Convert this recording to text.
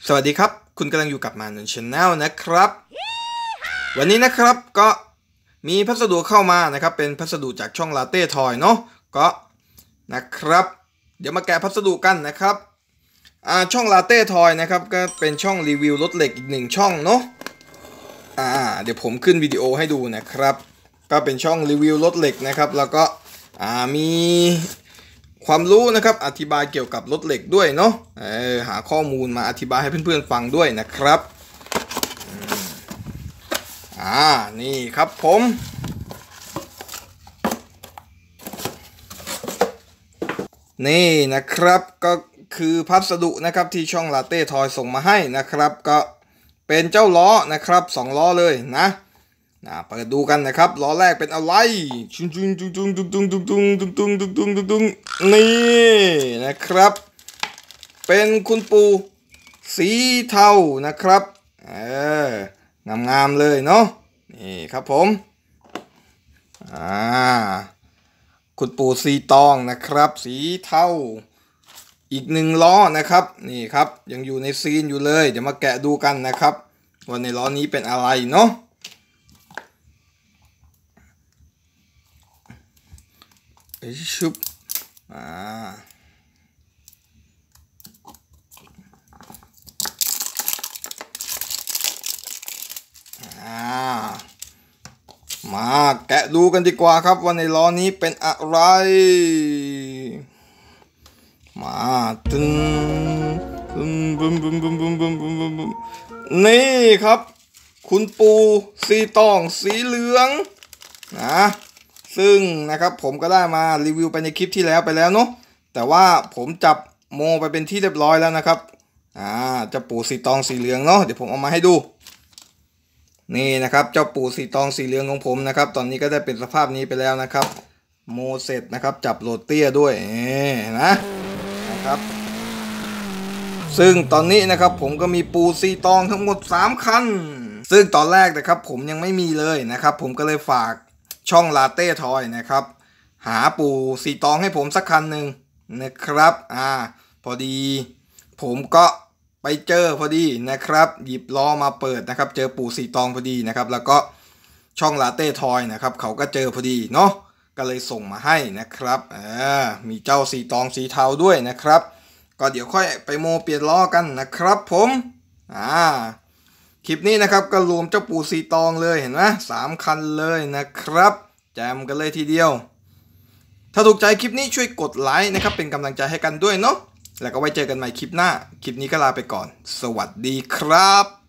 สวัสดีครับคุณกำลังอยู่กับมานุนชาแนลนะครับวันนี้นะครับก็มีพัสดุเข้ามานะครับเป็นพัสดุจากช่องลาเต้ทอยเนาะก็นะครับเดี๋ยวมาแกะพัสดุกันนะครับช่องลาเต้ทอยนะครับก็เป็นช่องรีวิวรถเหล็กอีกหนึ่งช่องเนาะเดี๋ยวผมขึ้นวิดีโอให้ดูนะครับก็เป็นช่องรีวิวรถเหล็กนะครับแล้วก็มีความรู้นะครับอธิบายเกี่ยวกับรถเหล็กด้วยเนาะหาข้อมูลมาอธิบายให้เพื่อนๆฟังด้วยนะครับนี่ครับผมนี่นะครับก็คือพัสดุนะครับที่ช่องลาเต้ทอยส่งมาให้นะครับก็เป็นเจ้าล้อนะครับ2ล้อเลยนะเปิดดูกันนะครับล้อแรกเป็นอะไรจุงจุงจุงจุงจุงจุงจุงจุงจุงจุงจุงจุงจุงจุงนี่นะครับเป็นคุณปู่สีเทานะครับงามๆเลยเนาะนี่ครับผมคุณปู่สีตองนะครับสีเทาอีก1ล้อนะครับนี่ครับยังอยู่ในซีนอยู่เลยเดี๋ยวมาแกะดูกันนะครับว่าในล้อนี้เป็นอะไรเนาะชุบมาแกะดูกันดีกว่าครับว่าในล้อนี้เป็นอะไรมาตึ้งบึมบึมบึมบึมบึมบึมบึมบึมนี่ครับคุณปู่สีตองสีเหลืองซึ่งนะครับผมก็ได้มารีวิวไปในคลิปที่แล้วไปแล้วเนาะแต่ว่าผมจับโมไปเป็นที่เรียบร้อยแล้วนะครับเจ้าปู่สีตองสีเหลืองเนาะเดี๋ยวผมเอามาให้ดูนี่นะครับเจ้าปู่สีตองสีเหลืองของผมนะครับตอนนี้ก็ได้เป็นสภาพนี้ไปแล้วนะครับโมเสร็จนะครับจับโรเตี้ยด้วยนะครับซึ่งตอนนี้นะครับผมก็มีปู่สีตองทั้งหมด3คันซึ่งตอนแรกนะครับผมยังไม่มีเลยนะครับผมก็เลยฝากช่องลาเต้ทอยนะครับหาปู่สีตองให้ผมสักคันหนึ่งนะครับพอดีผมก็ไปเจอพอดีนะครับหยิบล้อมาเปิดนะครับเจอปู่สีตองพอดีนะครับแล้วก็ช่องลาเต้ทอยนะครับเขาก็เจอพอดีเนาะก็เลยส่งมาให้นะครับมีเจ้าสีตองสีเทาด้วยนะครับก็เดี๋ยวค่อยไปโมเปลี่ยนล้อกันนะครับผมคลิปนี้นะครับก็รวมเจ้าปู่สีตองเลยเห็นไหม3คันเลยนะครับแจมกันเลยทีเดียวถ้าถูกใจคลิปนี้ช่วยกดไลค์นะครับเป็นกำลังใจให้กันด้วยเนาะแล้วก็ไว้เจอกันใหม่คลิปหน้าคลิปนี้ก็ลาไปก่อนสวัสดีครับ